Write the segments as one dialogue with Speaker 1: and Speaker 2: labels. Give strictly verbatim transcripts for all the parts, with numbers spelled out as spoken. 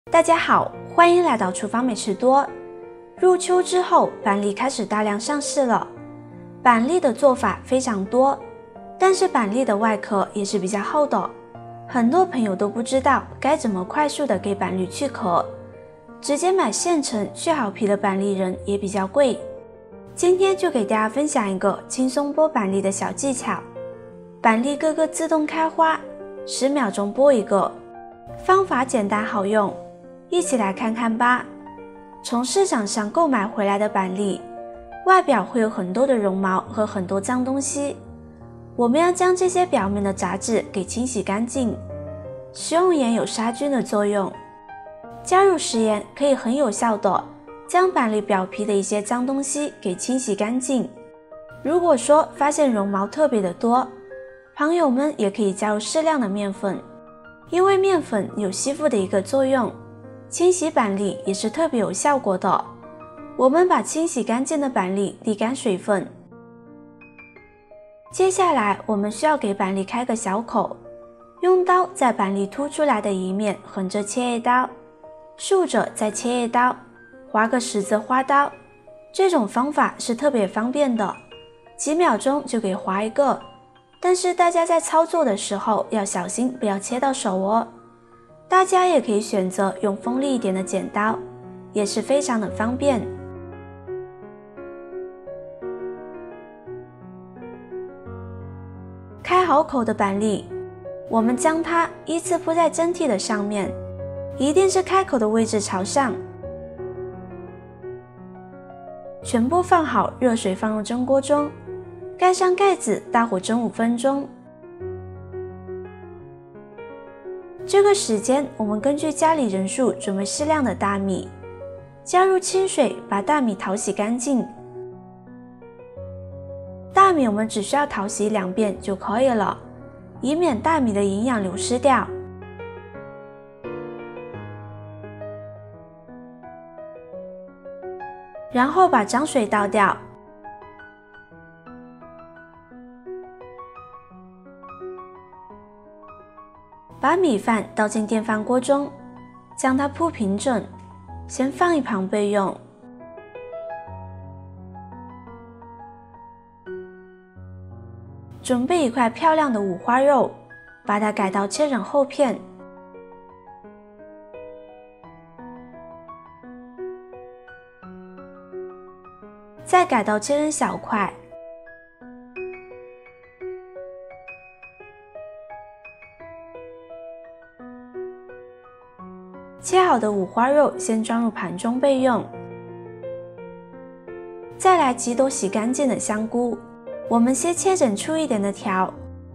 Speaker 1: 大家好，欢迎来到厨房美食多。入秋之后，板栗开始大量上市了。板栗的做法非常多，但是板栗的外壳也是比较厚的，很多朋友都不知道该怎么快速的给板栗去壳，直接买现成去好皮的板栗仁也比较贵。今天就给大家分享一个轻松剥板栗的小技巧。板栗哥哥自动开花，十秒钟剥一个，方法简单好用，一起来看看吧。从市场上购买回来的板栗，外表会有很多的绒毛和很多脏东西，我们要将这些表面的杂质给清洗干净。食用盐有杀菌的作用，加入食盐可以很有效的将板栗表皮的一些脏东西给清洗干净。如果说发现绒毛特别的多，朋友们也可以加入适量的面粉，因为面粉有吸附的一个作用，清洗板栗也是特别有效果的。我们把清洗干净的板栗沥干水分。接下来我们需要给板栗开个小口，用刀在板栗凸出来的一面横着切一刀，竖着再切一刀，划个十字花刀。这种方法是特别方便的，几秒钟就给划一个。但是大家在操作的时候要小心，不要切到手哦。大家也可以选择用锋利一点的剪刀，也是非常的方便。开好口的板栗，我们将它依次铺在蒸屉的上面，一定是开口的位置朝上。全部放好，热水放入蒸锅中，盖上盖子，大火蒸五分钟。这个时间我们根据家里人数准备适量的大米，加入清水把大米淘洗干净。大米我们只需要淘洗两遍就可以了，以免大米的营养流失掉。然后把脏水倒掉，把米饭倒进电饭锅中，将它铺平整，先放一旁备用。准备一块漂亮的五花肉，把它改刀切成厚片。再改刀切成小块。切好的五花肉先装入盘中备用。再来几朵洗干净的香菇，我们先切整粗一点的条，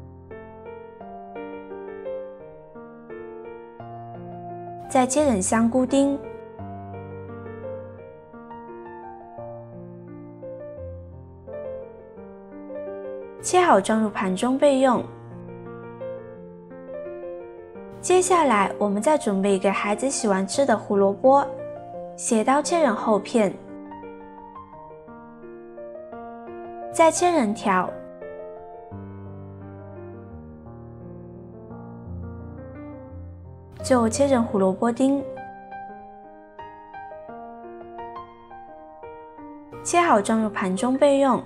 Speaker 1: 再切成香菇丁。切好装入盘中备用。接下来我们再准备一个孩子喜欢吃的胡萝卜，斜刀切成厚片，再切成条，最后切成胡萝卜丁。切好装入盘中备用。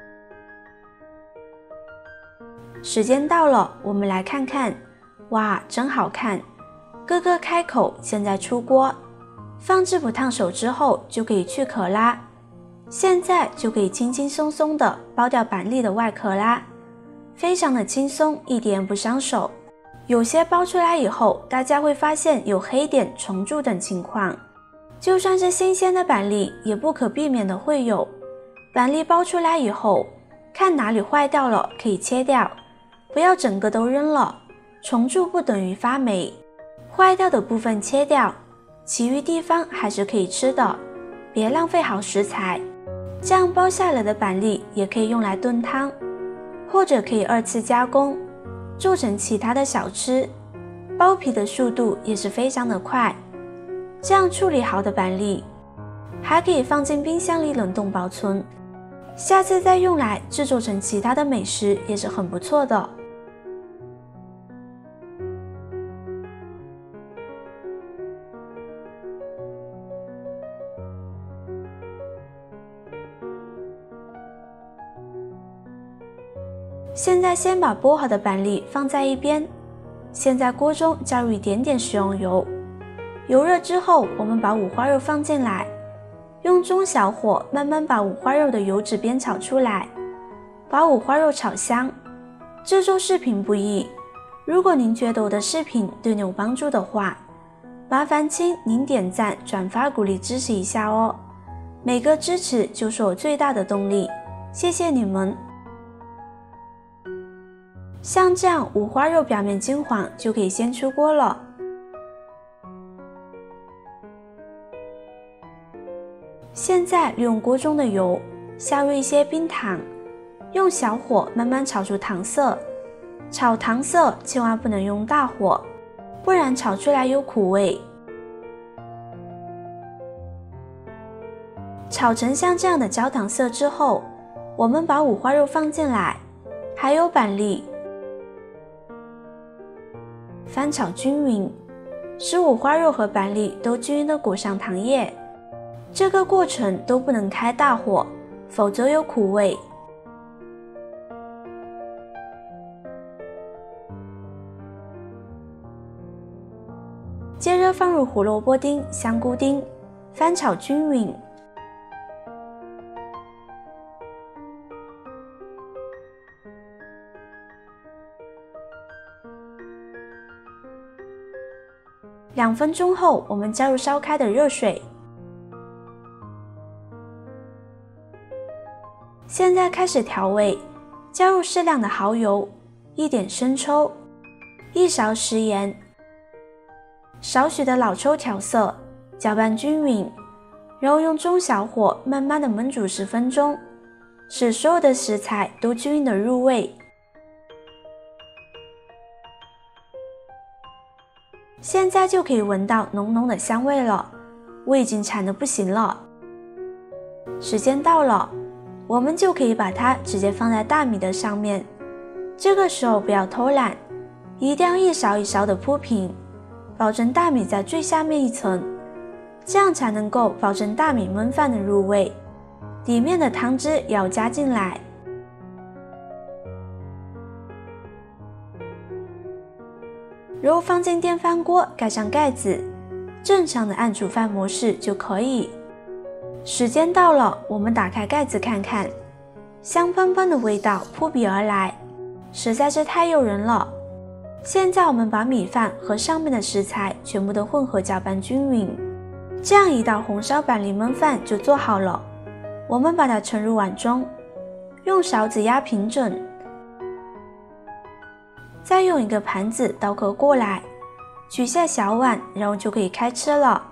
Speaker 1: 时间到了，我们来看看，哇，真好看！哥哥开口，现在出锅，放置不烫手之后就可以去壳啦。现在就可以轻轻松松的剥掉板栗的外壳啦，非常的轻松，一点不伤手。有些剥出来以后，大家会发现有黑点、虫蛀等情况，就算是新鲜的板栗，也不可避免的会有。板栗剥出来以后，看哪里坏掉了，可以切掉。不要整个都扔了，虫蛀不等于发霉，坏掉的部分切掉，其余地方还是可以吃的，别浪费好食材。这样剥下来的板栗也可以用来炖汤，或者可以二次加工，做成其他的小吃。剥皮的速度也是非常的快，这样处理好的板栗还可以放进冰箱里冷冻保存，下次再用来制作成其他的美食也是很不错的。 现在先把剥好的板栗放在一边，先在锅中加入一点点食用油，油热之后，我们把五花肉放进来，用中小火慢慢把五花肉的油脂煸炒出来，把五花肉炒香。制作视频不易，如果您觉得我的视频对你有帮助的话，麻烦请您点赞、转发鼓励支持一下哦，每个支持就是我最大的动力，谢谢你们。像这样五花肉表面金黄就可以先出锅了。现在利用锅中的油，下入一些冰糖，用小火慢慢炒出糖色。炒糖色千万不能用大火，不然炒出来有苦味。炒成像这样的焦糖色之后，我们把五花肉放进来，还有板栗，翻炒均匀，使五花肉和板栗都均匀地裹上糖液。这个过程都不能开大火，否则有苦味。接着放入胡萝卜丁、香菇丁，翻炒均匀。两分钟后，我们加入烧开的热水。现在开始调味，加入适量的蚝油，一点生抽，一勺食盐，少许的老抽调色，搅拌均匀，然后用中小火慢慢的焖煮十分钟，使所有的食材都均匀的入味。现在就可以闻到浓浓的香味了，我已经馋得不行了。时间到了，我们就可以把它直接放在大米的上面。这个时候不要偷懒，一定要一勺一勺的铺平，保证大米在最下面一层，这样才能够保证大米焖饭的入味。里面的汤汁也要加进来。然后放进电饭锅，盖上盖子，正常的按煮饭模式就可以。时间到了，我们打开盖子看看，香喷喷的味道扑鼻而来，实在是太诱人了。现在我们把米饭和上面的食材全部都混合搅拌均匀，这样一道红烧板栗焖饭就做好了。我们把它盛入碗中，用勺子压平整，再用一个盘子倒扣过来，取下小碗，然后就可以开吃了。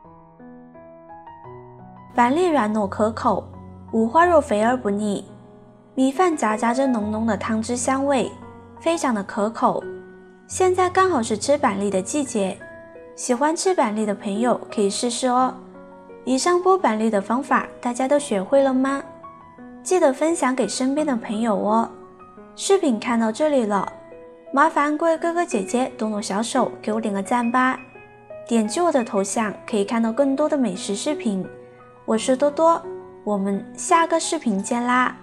Speaker 1: 板栗软糯可口，五花肉肥而不腻，米饭夹杂着浓浓的汤汁香味，非常的可口。现在刚好是吃板栗的季节，喜欢吃板栗的朋友可以试试哦。以上剥板栗的方法大家都学会了吗？记得分享给身边的朋友哦。视频看到这里了，麻烦各位哥哥姐姐动动小手给我点个赞吧，点击我的头像可以看到更多的美食视频。我是多多，我们下个视频见啦！